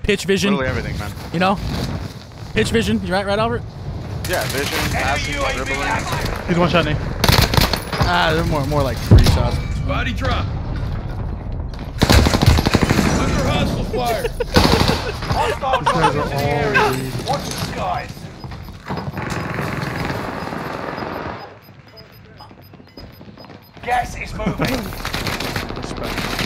pitch vision. Literally everything, man. You know? Pitch vision. You right, Albert? Yeah, vision, passing, dribbling. He's one shot me. Ah, they're more like 3 shots. Body drop. Under hostile fire. Hostile dropping into the area. Watch the skies. Gas is moving. Respect.